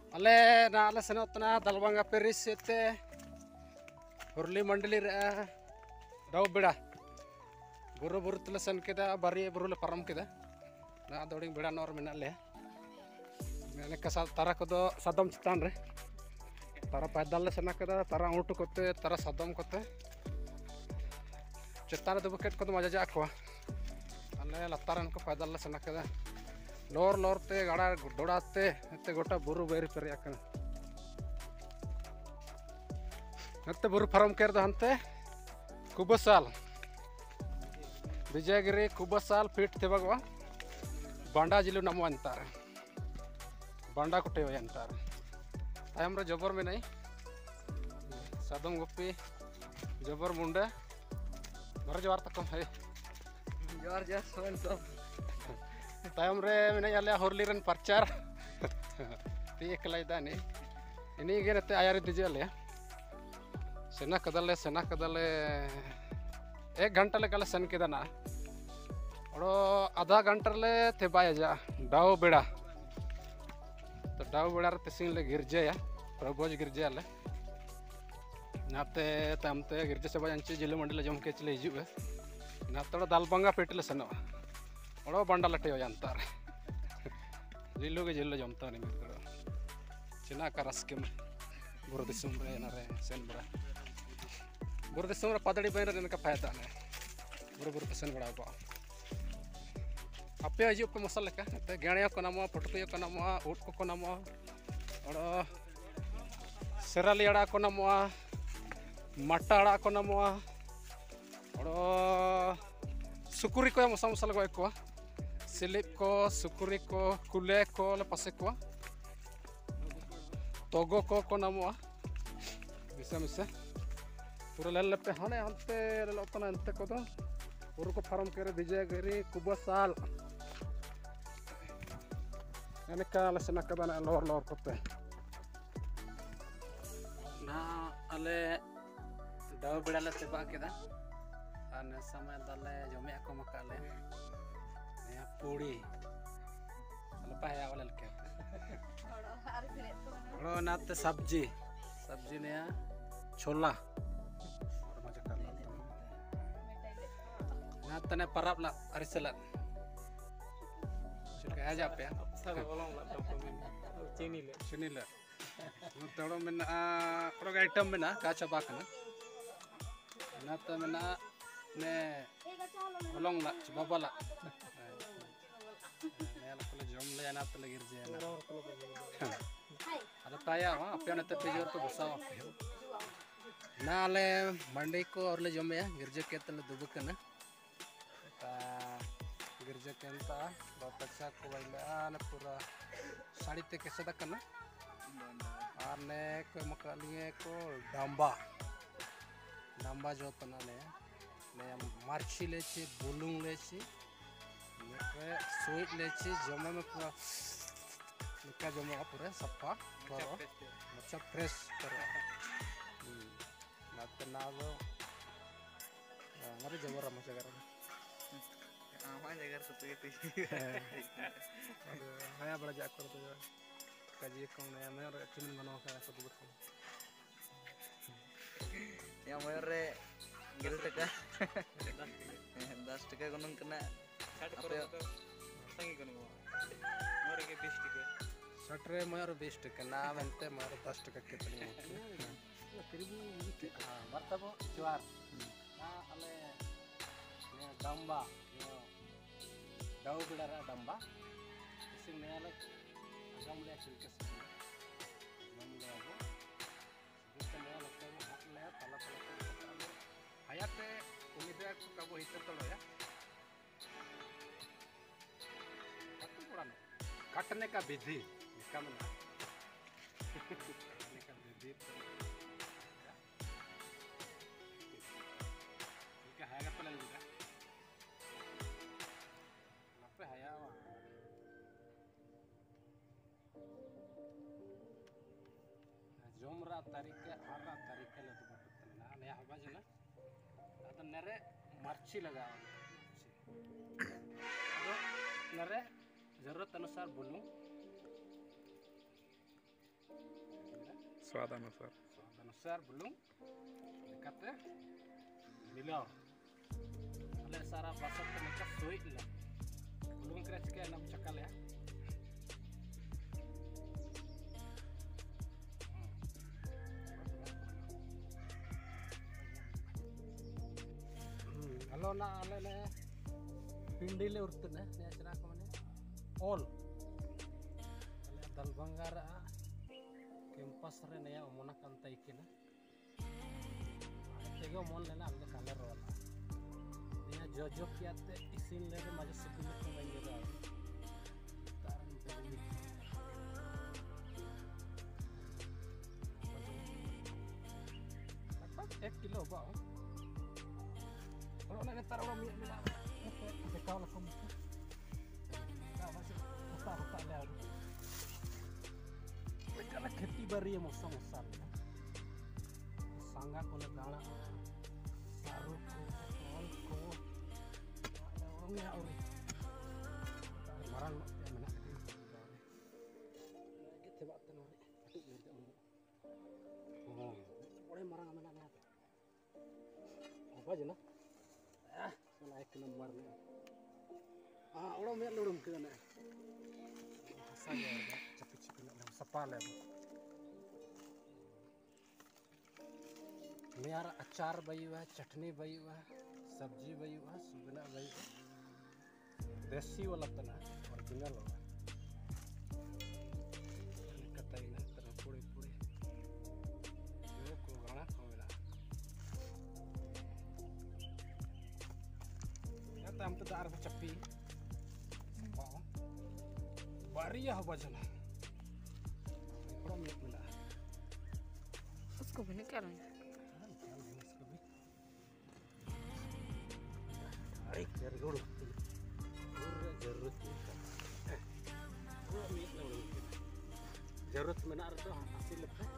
अले सेनोतना दलबंगा पेरिस सेते हुरली मंडली रे दाव बेड़ा बुरु बुरु तले सन केदा बारी बुरु ले परम केदा ना दोडिंग बेड़ा नोर मेना ले मैंने कसा तारा को दो सदम चितान रे तारा पैदल ले सेना केदा तारा ऊँट कोते तारा सदम कोते चितान दो बकेट को तो मजा जाक हुआ अले लतारन को पैदल ले सेना केदा लोर लोर ते गाड़ा दोड़ाते ते गोटा बुरु बेरी पेरिया कना नते बुरु फरम केर दो हंते कुबसाल विजयगिरी कुबसाल फीट थे बगवा बांडा जिलु नमो अंतार बांडा कुटे अंतार तायम रे जबर में नहीं सादम गुप्पी जबर मुंडे मर जवार तक है जोर जोर सोन सब तायम रे में आले होरली रन प्रचार ती एकला इदानी इनी गे नते आयारी दिजले सेना कदले 1 घंटा ले कल सन के ना और आधा घंटा ले थे बाय जा डाव बेड़ा तो डाव बेड़ा रे तिसिंग ले गिरजे प्रभोज गिरजे ले नाते तमते गिरजे से बाजंची जिले मंडल जम के चले हिजु नातड़ दालबंगा पेटले सनो और बंडा लटे हो अंतार जिल्लो के जिल्लो जमता नहीं मित्र चिना का रस्के में बुरु दिसुम रे ना रे सेन बड़ा बुरु दिसुम रे पदड़ी बन रे इनका फायदा है बुरु बुरु सेन बड़ा को आपे हिजु को मसल का ते गेणिया को नामो पटकुयो को नामो उट को नामो और सेरालियाड़ा को नामो मटाड़ा को नामो और सुकुरी को मसा मसल को सिलिप को सुकुरी को कुले को ले पासे को तोगो को नामो मिसा मिसा पूरा ले पे हाने हंते लोतना अंते को तो पूरा को फार्म करे विजयगिरी कुबसाल यानी काला से नका बना लोर लोर करते ना अले दाव बेड़ा ले तेबा केदा अने समय दले जमे को मकाले ने पूड़ी अले पाया वाला के और नाते सब्जी ने छोला और मजा कर नाते ने परब ला अरिसला चिका जा पे चीनी ले तोड़ो में थोड़ा आइटम में ना काचा बाकना नाते में ना ने बोलोंग ला बाबला ने लकले जम ले ना तो लगिर जे ना अरे ताया हां पे ने ते जोर को बसाव ना ले मंडी को और ले जमे गिरजे के तले दुबकना ता गिरजे केंता बहुत अच्छा को वाला पूरा साड़ी ते कैसे दकना आने को मकालिए को डांबा जो तना ने मार्ची लेची बुलुंग लेची ने स्वीट लेची जमे में पूरा निका जमे पूरा सफा करो अच्छा फ्रेश करो नाते ना दो हमारे जबर मजा करो हमारे जगह तो पे हाया बड़ा जाक करो तो काजी कौन है मैं और चिमन मनो का सब कुछ या मोरे गिल टका 10 टका गनन कना 60 करो तो संगी गनो मोरे के 20 टका 60 रे मोर 20 टका ना बनते मोर 10 टका कितनी करीबी हां बर्तबो ज्वार ना अले ने डंबा जो दाव बिड़ा डंबा इसी में अलग agam le छिलके से हम ले आगो जिससे नया लगता है हाथ ले तला हायाते उम्मीद को कबो हिते तो लोया काटने का विधि इसका मतलब काटने का विधि ठीक है हाया पहले लगा पे हाया जोमरा तरीके आरा तरीके ले तो बटना ना ने आवाज ना अद नरे मर्ची लगाओ नरे जरूरत अनुसार बोलूं स्वाद अनुसार belum dekatnya milau oleh sarah basah mereka suit lah belum kira cekal enak cakal ya kalau nak ale pindi le urut na ni acara kemana all dal bangara campus re naya omona kantai kina tego mon lena alde color wala niya jojo kiate isin le majo sibul ko bayira taran pili apa 1 kilo ba kalau nak ntar orang mila ke kau lah kamu dah masih tak leh kalau खेती बारी है मौसम मौसम सांगा को लगाना सारू को call को orang ya ori marang yang mana kita buat tenang aduh kita oh boleh marang mana mana apa aja nah salah ek nomor ni orang melihat lorong ke mana saya capek-capek nak sapal ya मेरा अचार बई हुआ चटनी बई हुआ सब्जी बई हुआ सुगना बई हुआ देसी वाला तना ओरिजिनल हुआ कतई ना तरह पूरे पूरे जो को गाना होगा ya tam tu dar cepi wow baria bajana problem मिला उसको भी निकाल Baik dari dulu. Jarut. Jarut menar tu hasil lepas.